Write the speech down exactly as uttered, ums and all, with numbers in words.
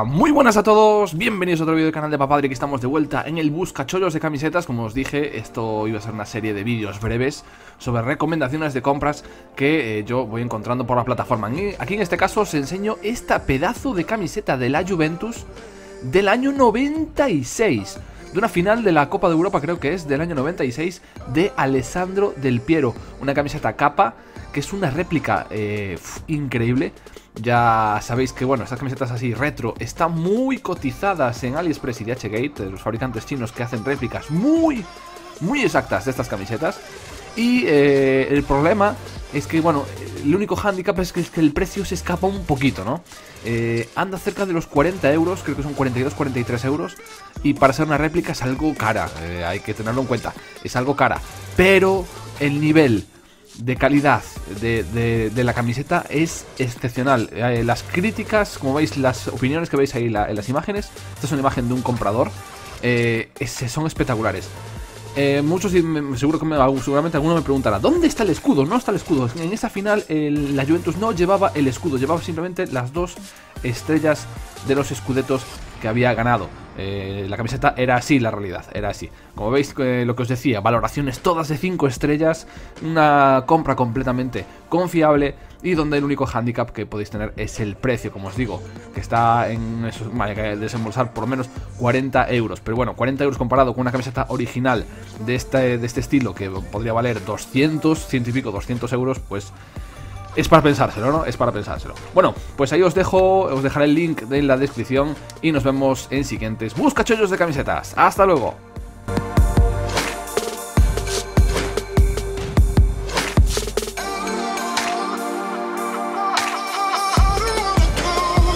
Muy buenas a todos, bienvenidos a otro vídeo del canal de Papadri. Que estamos de vuelta en el buscachollos de camisetas. Como os dije, esto iba a ser una serie de vídeos breves sobre recomendaciones de compras que eh, yo voy encontrando por la plataforma. Aquí en este caso os enseño esta pedazo de camiseta de la Juventus del año noventa y seis, de una final de la Copa de Europa, creo que es del año noventa y seis, de Alessandro Del Piero. Una camiseta capa que es una réplica eh, increíble. Ya sabéis que, bueno, estas camisetas así retro están muy cotizadas en AliExpress y D H Gate, los fabricantes chinos que hacen réplicas muy, muy exactas de estas camisetas. Y eh, el problema es que, bueno, el único hándicap es que, es que el precio se escapa un poquito, ¿no? Eh, anda cerca de los cuarenta euros, creo que son cuarenta y dos, cuarenta y tres euros. Y para ser una réplica es algo cara, eh, hay que tenerlo en cuenta, es algo cara. Pero el nivel de calidad de, de, de la camiseta es excepcional. Eh, las críticas, como veis, las opiniones que veis ahí la, en las imágenes, esta es una imagen de un comprador, eh, es, son espectaculares. Eh, muchos, seguro que me, seguramente alguno me preguntará, ¿dónde está el escudo? No está el escudo. En esa final el, la Juventus no llevaba el escudo, llevaba simplemente las dos estrellas de los escudetos que había ganado. Eh, la camiseta era así, la realidad, era así. Como veis, eh, lo que os decía, valoraciones todas de cinco estrellas, una compra completamente confiable y donde el único hándicap que podéis tener es el precio, como os digo, que está en eso, vale, que desembolsar por lo menos cuarenta euros. Pero bueno, cuarenta euros comparado con una camiseta original de este, de este estilo que podría valer doscientos, cien y pico, doscientos euros, pues es para pensárselo, ¿no? Es para pensárselo. Bueno, pues ahí os dejo, os dejaré el link en la descripción y nos vemos en siguientes buscachollos de camisetas. ¡Hasta luego!